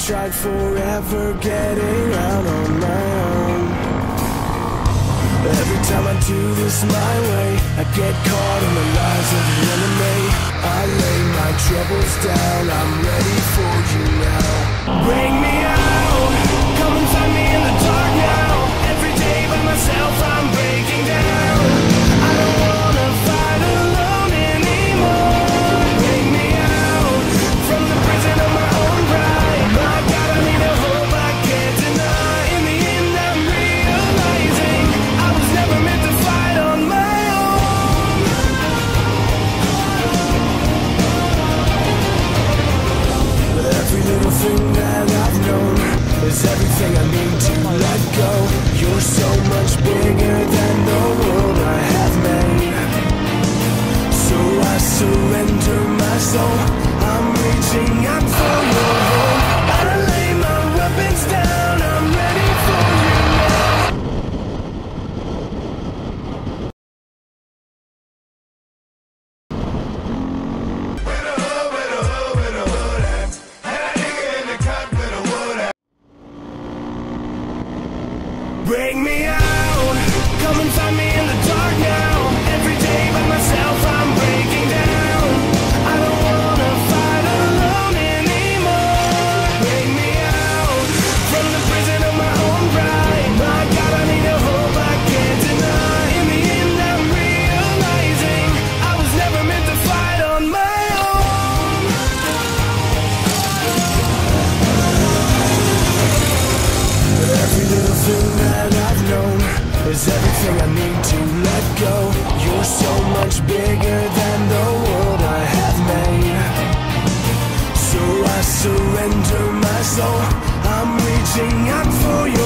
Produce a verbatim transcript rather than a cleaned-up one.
tried forever getting out on my own. Every time I do this my way, I get caught in the lies of the enemy. I lay my troubles down, I'm ready for you now. Bring me out, come and find me in the dark now. Every day by myself I'm breaking down. I don't wanna fight alone anymore. Bring me out from the prison of my own pride. My God, I need a hope I can't deny. In the end I'm realizing I was never meant to fight on my own. Every little thing that I've known is everything I need to let go. You're so much bigger than the world I have made. So I surrender my soul. I'm reaching out for your home. I lay my weapons down, I'm ready for you now. Bring me out, come and find me in the dark now. Every day by myself I'm breaking down. I don't wanna fight alone anymore. Bring me out from the prison of my own pride. My God, I need a hope I can't deny. In the end I'm realizing I was never meant to fight on my own. Every little thing that I've known is everything I need to let go. You're so much bigger than the world I have made. So I surrender my soul. I'm reaching out for you.